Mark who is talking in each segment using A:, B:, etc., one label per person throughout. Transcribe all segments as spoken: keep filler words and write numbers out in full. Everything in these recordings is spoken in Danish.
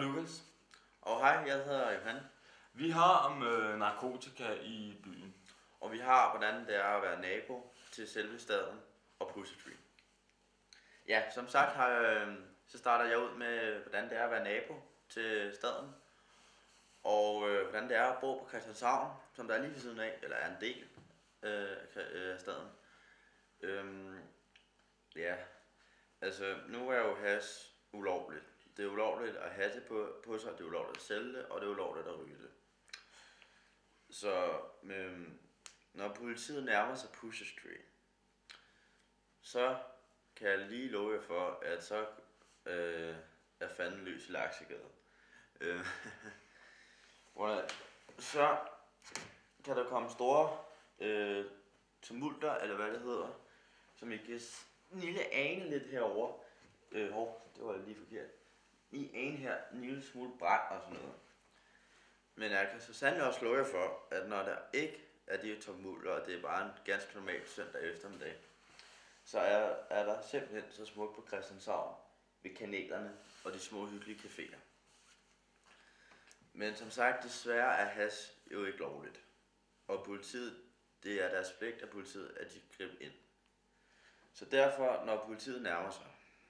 A: Lukas.
B: Og hej, jeg hedder Johan.
A: Vi har om øh, narkotika i byen.
B: Og vi har, hvordan det er at være nabo til selve staden og Pusher Street. Ja, som sagt, har, øh, så starter jeg ud med, hvordan det er at være nabo til staden. Og øh, hvordan det er at bo på Christianshavn, som der er lige ved siden af, eller er en del øh, af staden. Øhm, ja, altså nu er jo hash ulovligt. Det er ulovligt at have det på, på sig, det er ulovligt at sælge det, og det er ulovligt at ryge det. Så øhm, når politiet nærmer sig Pusher Street, så kan jeg lige love jer for, at så øh, er fanden løs i Laksegade. Øh, så kan der komme store øh, tumulter, eller hvad det hedder, som I kan lille ane lidt herover. Øh, hov, det var lige forkert. I ane her en lille smule brand og sådan noget. Men jeg kan så sandelig også love jer for, at når der ikke er de tumulter, og det er bare en ganske normal søndag eftermiddag, så er, er der simpelthen så smukt på Christianshavn ved kanalerne og de små hyggelige caféer. Men som sagt, desværre er hash jo ikke lovligt. Og politiet, det er deres pligt af politiet, at de griber ind. Så derfor, når politiet nærmer sig,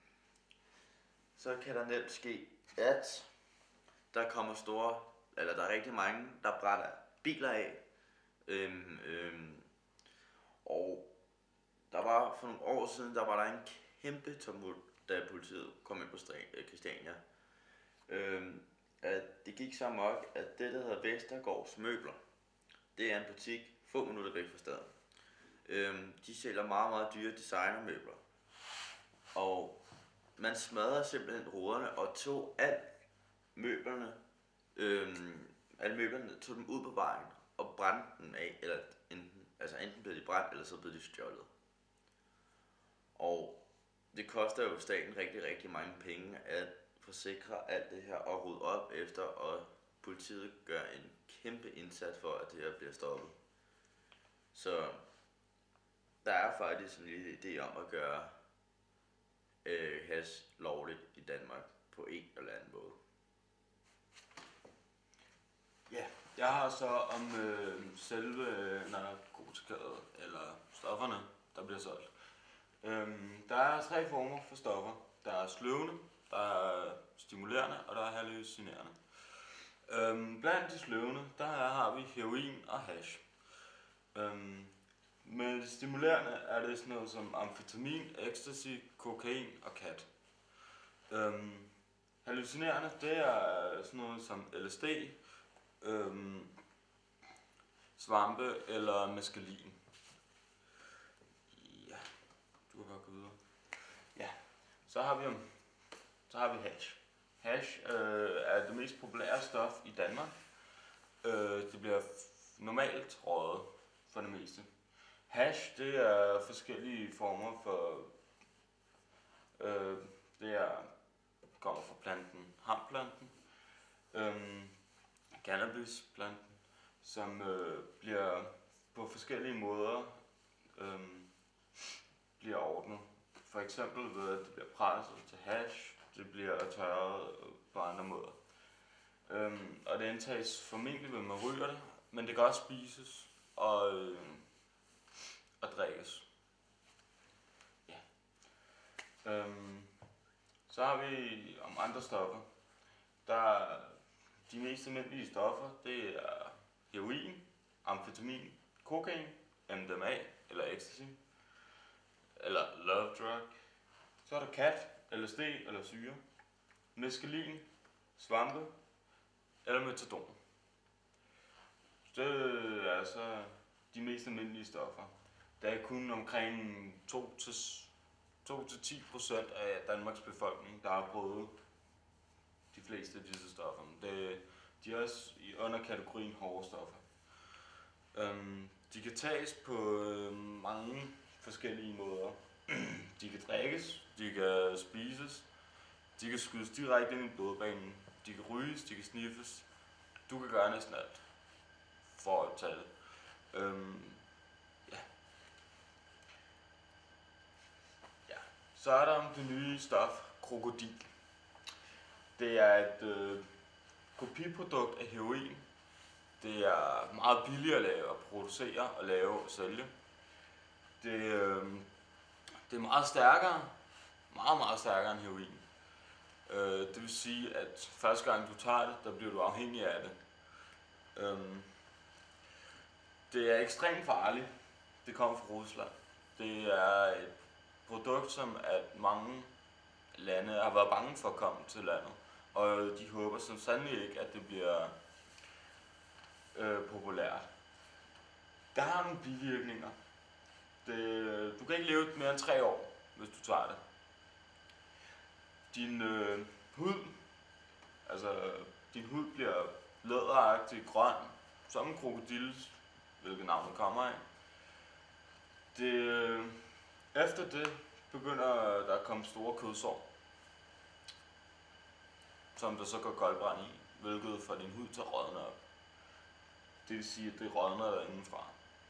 B: så kan der nemt ske, at der kommer store, eller der er rigtig mange, der brænder biler af. Øhm, øhm, og der var for nogle år siden, der var der en kæmpe tumult, da politiet kom ind på Christiania. Øhm, at det gik så amok, at det, der hedder Vestergaards Møbler, det er en butik få minutter væk fra staden. Øhm, de sælger meget, meget dyre designermøbler. Og man smadrede simpelthen ruderne og tog alt møblerne, øhm, alle møblerne, tog dem ud på vejen og brændte dem af, eller enten, altså enten blev de brændt, eller så blev de stjålet. Og det koster jo staten rigtig, rigtig mange penge at forsikre alt det her og rydde op efter, og politiet gør en kæmpe indsats for, at det her bliver stoppet. Så der er faktisk en lille idé om at gøre øh, hash lovligt i Danmark på en eller anden måde.
A: Ja, jeg har så om øh, selve narkotikaet, eller stofferne, der bliver solgt. Øhm, der er tre former for stoffer. Der er sløvende, der er stimulerende, og der er hallucinerende. Øhm, blandt de sløvende, der har vi heroin og hash. Øhm, med det stimulerende er det sådan noget som amfetamin, ecstasy, kokain og kat. Øhm, hallucinerende, det er sådan noget som L S D, øhm, svampe eller meskalin. Ja, du kan bare gå videre. Ja, så har vi om, så har vi hash. Hash øh, er det mest populære stof i Danmark. Øh, det bliver normalt røget for det meste. Hash, det er forskellige former for, øh, det er, kommer fra planten hamplanten, øh, cannabisplanten, som øh, bliver på forskellige måder øh, bliver ordnet. For eksempel ved at det bliver presset til hash, det bliver tørret på andre måder. Øhm, og det indtages formentlig ved at man ryger det, men det kan også spises og, øh, og drikkes. Ja. Øhm, så har vi om andre stoffer. Der er de mest almindelige stoffer, det er heroin, amfetamin, kokain, M D M A eller ecstasy, eller love drug. Så er der kat, L S D eller syre, meskalin, svampe eller metadon. Det er altså de mest almindelige stoffer. Der er kun omkring to til ti procent af Danmarks befolkning, der har prøvet de fleste af disse stoffer. Det, de er også under kategorien hårde stoffer. Um, de kan tages på øh, mange forskellige måder. De kan drikkes, de kan spises, de kan skydes direkte ind i blodbanen, de kan ryges, de kan sniffes. Du kan gøre næsten alt for at tage det. Øhm, ja. Ja. Så er der om det nye stof, krokodil. det er et øh, kopiprodukt af heroin. Det er meget billigere at lave, at producere og lave og sælge. Det, øh, det er meget stærkere, meget meget stærkere end heroin. Øh, det vil sige, at første gang du tager det, der bliver du afhængig af det. Øh, det er ekstremt farligt. Det kommer fra Rusland. Det er et produkt, som at mange lande har været bange for at komme til landet. Og de håber som sandelig ikke, at det bliver øh, populært. Der har nogle bivirkninger. Det, du kan ikke leve mere end tre år, hvis du tager det. Din øh, hud, altså din hud bliver læderagtig grøn, som en krokodilles, hvilket navn det kommer af. Det, øh, efter det begynder der at komme store kødsår, som der så går koldbrand i, hvilket får din hud til at rådne op. Det vil sige, at det rådner der indenfra.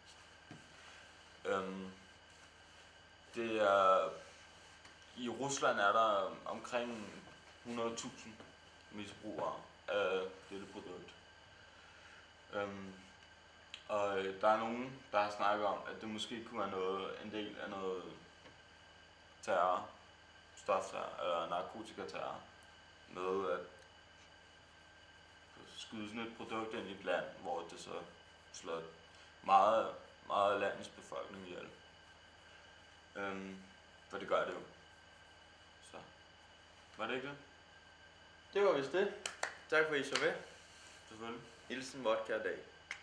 A: Øhm, det er, I Rusland er der omkring hundrede tusind misbrugere af dette produkt. Øhm, og der er nogen, der har snakket om, at det måske kunne være noget, en del af noget terror, stofterror eller narkotikaterror, med at skyde sådan et produkt ind i et land, hvor det så slår meget, meget af landets befolkning ihjel. Øhm, for det gør det jo. Så, var det ikke det?
B: Det var vist det. Tak for I så med.
A: Selvfølgelig.
B: Hilsen vodka dag.